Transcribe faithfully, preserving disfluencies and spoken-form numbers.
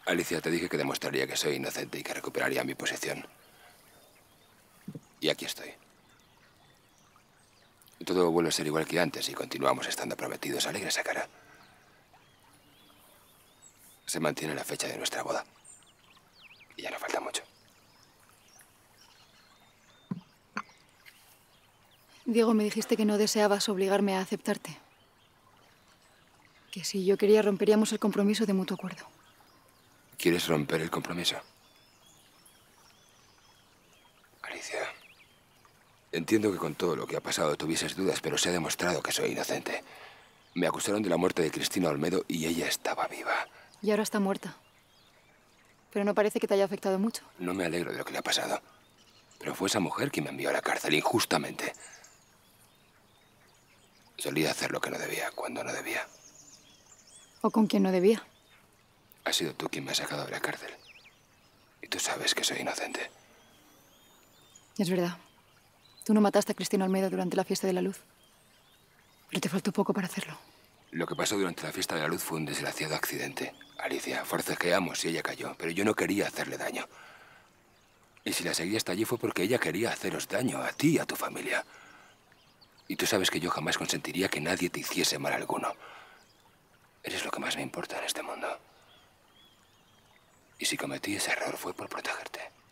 Alicia, te dije que demostraría que soy inocente y que recuperaría mi posición. Y aquí estoy. Todo vuelve a ser igual que antes y continuamos estando prometidos. Alegra esa cara. Se mantiene la fecha de nuestra boda. Y ya no falta mucho. Diego, me dijiste que no deseabas obligarme a aceptarte. Que si yo quería romperíamos el compromiso de mutuo acuerdo. ¿Quieres romper el compromiso? Alicia, entiendo que con todo lo que ha pasado tuvieses dudas, pero se ha demostrado que soy inocente. Me acusaron de la muerte de Cristina Olmedo y ella estaba viva. Y ahora está muerta. Pero no parece que te haya afectado mucho. No me alegro de lo que le ha pasado. Pero fue esa mujer quien me envió a la cárcel injustamente. Solía hacer lo que no debía, cuando no debía. O con quien no debía. Has sido tú quien me ha sacado de la cárcel. Y tú sabes que soy inocente. Es verdad. Tú no mataste a Cristina Olmedo durante la fiesta de la luz. Pero te faltó poco para hacerlo. Lo que pasó durante la fiesta de la luz fue un desgraciado accidente. Alicia, forcejeamos y ella cayó, pero yo no quería hacerle daño. Y si la seguí hasta allí fue porque ella quería haceros daño, a ti y a tu familia. Y tú sabes que yo jamás consentiría que nadie te hiciese mal alguno. Eres lo que más me importa en este mundo. Y si cometí ese error fue por protegerte.